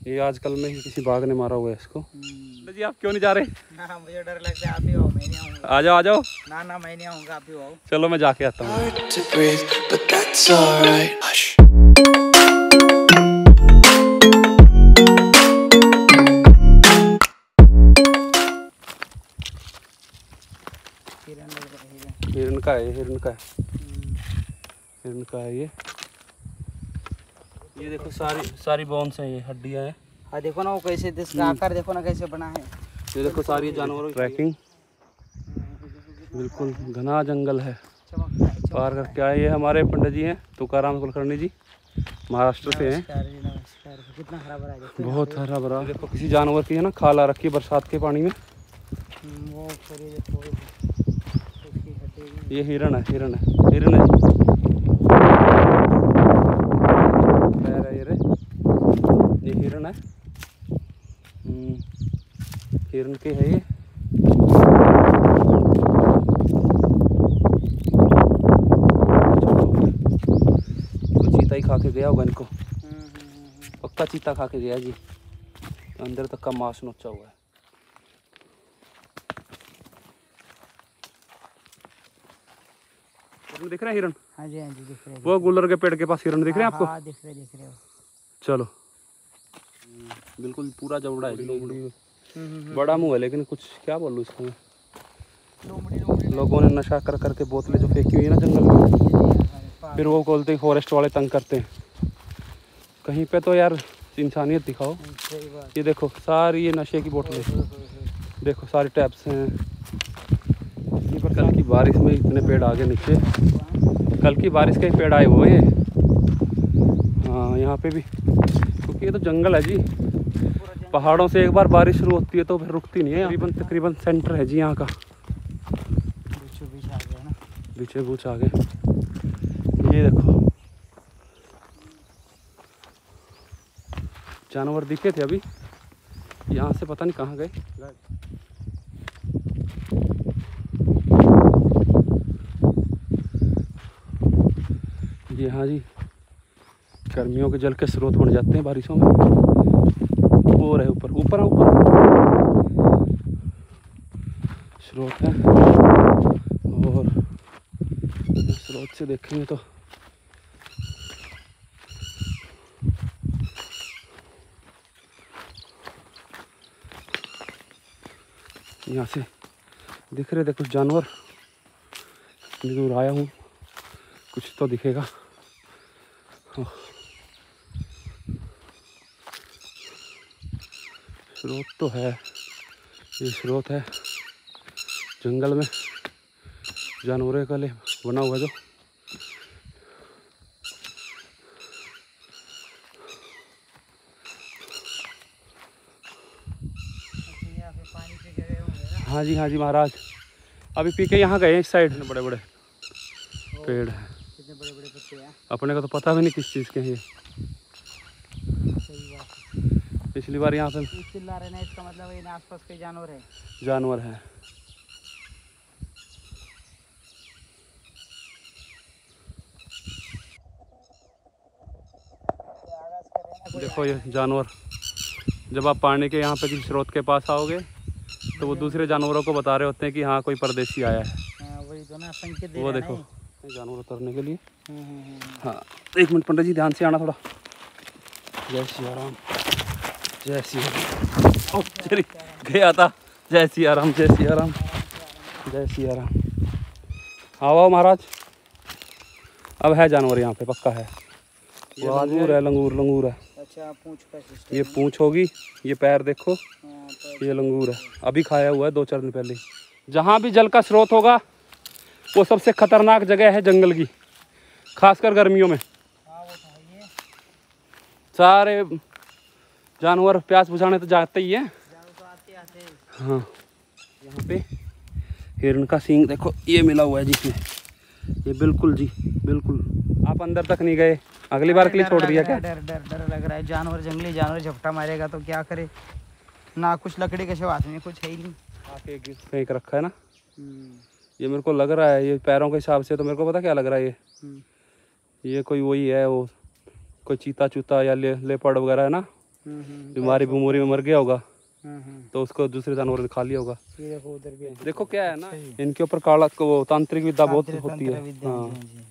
ये आजकल में ही किसी बाघ ने मारा हुआ है इसको। जी आप क्यों नहीं जा रहे? ना मुझे डर लगता है, आप ही आओ, मैं नहीं आऊँगा। आ जाओ आ जाओ। ना मैं नहीं आऊँगा, आप ही आओ। चलो मैं जाके आता हूँ। हिरन का है, हिरन का है, हिरन का है ये देखो सारी बोन्स हैं, ये हड्डियां हैं। हाँ देखो ना वो कैसे, इसका आकार देखो ना कैसे बना है। ये देखो सारी जानवरों की ट्रैकिंग, बिल्कुल घना जंगल है। पार करके आए। ये हमारे पंडित जी हैं, तुकाराम कुलकर्णी जी, महाराष्ट्र से हैं। कितना हरा भरा है, बहुत हरा भरा। देखो किसी जानवर की है ना खाल आ रखी है बरसात के पानी में। वो ये हिरन है, हिरन है, हिरन है। पैर है ये रे, ये हिरन है। हिरन के है ये। चीता ही खा के गया होगा इनको, पक्का चीता खा के गया जी। अंदर तक का मांस नोचा हुआ है। दिख रहा है हिरन? हाँ जी दिख रहे हैं। वो गुलर के पेड़ के पास हिरन दिख रहे हैं आपको? हाँ दिख रहे हो। चलो बिल्कुल पूरा जबड़ा है, बड़ा मुंह है, लेकिन कुछ क्या बोलूँ इसको मैं। लोगों ने नशा कर करके बोतलें जो फेंकी हुई है ना जंगल में, फिर वो बोलते हैं फॉरेस्ट वाले तंग करते हैं। कहीं पे तो यार इंसानियत दिखाओ। ये देखो सारी ये नशे की बोतलें, देखो सारी टैब्स हैं। पर कल की बारिश में इतने पेड़ आ गए नीचे, कल की बारिश के पेड़ आए हुए ये। हाँ यहाँ पे भी, क्योंकि ये तो जंगल है जी। पहाड़ों से एक बार बारिश शुरू होती है तो फिर रुकती नहीं है। तकरीबन सेंटर है जी यहाँ का। बीचे बूच आ गए। ये देखो जानवर दिखे थे अभी, यहाँ से पता नहीं कहाँ गए। ये हाँ जी, गर्मियों के जल के स्रोत बन जाते हैं बारिशों में। और है ऊपर ऊपर स्रोत है, और स्रोत से देखेंगे तो यहाँ से दिख रहे थे कुछ जानवर। दूर आया हूँ, कुछ तो दिखेगा। स्रोत तो है, ये स्रोत है जंगल में जानवरों के लिए बना हुआ जो। हाँ जी महाराज, अभी पी के यहाँ गए इस साइड में। बड़े बड़े पेड़ हैं, कितने बड़े बड़े पत्ते हैं। अपने को तो पता भी नहीं किस चीज़ के हैं ये। पिछली बार यहाँ पे चिल्ला रहे हैं, इसका मतलब इन आसपास के जानवर है। देखो ये जानवर, जब आप पानी के यहाँ पे किसी स्रोत के पास आओगे तो वो दूसरे जानवरों को बता रहे होते हैं कि हाँ कोई परदेशी आया है। वही तो ना संकेत दे वो रहे देखो हैं जानवर उतरने के लिए। हाँ एक मिनट पंडित जी, ध्यान से आना थोड़ा। जय सिया राम, जय सिया राम। तेरी गया था। जय सिया राम, जय सिया राम, जय सिया राम। आओ महाराज, अब है जानवर यहाँ पे पक्का है। ये लंगूर है, लंगूर है। अच्छा पूंछ का सिस्टम। ये पूंछ होगी, ये पैर देखो। ये लंगूर है, अभी खाया हुआ है 2-4 दिन पहले। जहाँ भी जल का स्रोत होगा वो सबसे खतरनाक जगह है जंगल की, खासकर गर्मियों में। सारे जानवर प्यास बुझाने तो जाते ही हैं। हाँ यहाँ पे हिरन का सींग देखो, ये मिला हुआ है जिसमें, ये बिल्कुल जी बिल्कुल। आप अंदर तक नहीं गए, अगली बार के लिए छोड़ दिया क्या? डर लग रहा है। जानवर, जंगली जानवर झपटा मारेगा तो क्या करे ना, कुछ लकड़ी के सिवा में कुछ है ही नहीं। आके फेंक रखा है ना। ये मेरे को लग रहा है, ये पैरों के हिसाब से तो मेरे को पता क्या लग रहा है, ये कोई वही है, वो कोई चीता चूता या लेपर्ड वगैरह है ना, बीमारी में मर गया होगा, हम्म। तो उसको दूसरे जानवर ने खा लिया होगा। ये देखो उधर भी है। देखो क्या है ना, इनके ऊपर काला वो तांत्रिक विद्या बहुत होती है। विद्या, हाँ, जी, जी।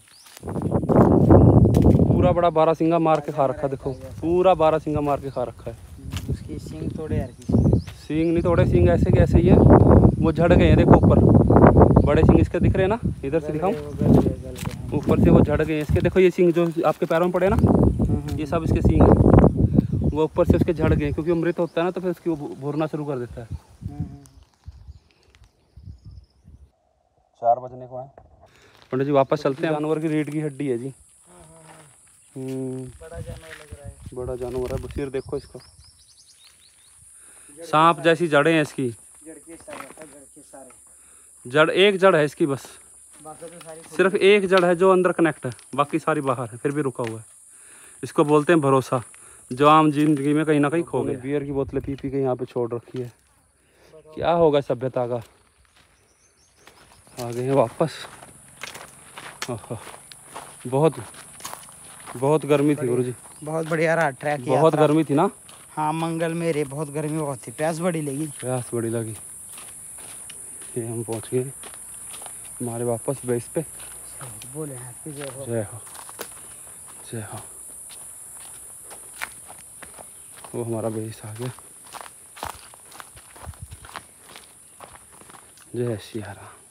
पूरा बड़ा बारहसिंगा मार के खा रखा, देखो पूरा बारहसिंगा मार के खा रखा है। उसकी सींग तोड़े यार किसी। सींग नहीं तोड़े, सींग ऐसे के ऐसे ही है, वो झड़ गए हैं, देखो ऊपर बड़े सींग इसके दिख रहे हैं ना, इधर से दिखाऊं, ऊपर से वो झड़ गए हैं इसके। देखो ये सींग जो आपके पैरों में पड़े ना, ये सब इसके सींग है, वो ऊपर से उसके झड़ गए, क्योंकि वो मृत होता है ना, तो फिर उसकी वो भूरना शुरू कर देता है। 4 बजने को है पंडित जी, वापस चलते हैं। जानवर की रीढ़ की हड्डी है जी। बड़ा जानवर लग रहा है। बड़ा जानवर है, बसीर देखो इसको, सांप जैसी जड़ें हैं इसकी। जड़ के सारे जड़, एक जड़ है इसकी बस, बाकी तो सारी सिर्फ एक जड़ है जो अंदर कनेक्ट है, बाकी सारी बाहर है, फिर भी रुका हुआ है। इसको बोलते हैं भरोसा, जो आम जिंदगी में कहीं ना कहीं खो गया। बियर की बोतलें पी पी के यहाँ पे छोड़ रखी है, क्या होगा सभ्यता का। आ गए हैं वापस। बहुत बहुत गर्मी थी गुरु जी, बहुत बढ़िया रहा ट्रैक। बहुत गर्मी थी ना। हाँ मंगल मेरे बहुत गर्मी बहुत थी, प्यास बड़ी लगी। प्यास बड़ी लगी। ये हम पहुंच गए हमारे वापस बेस पे। बोले आपकी जय हो। जय हो, जय हो। वो हमारा बेस आ गया। जय सिया राम।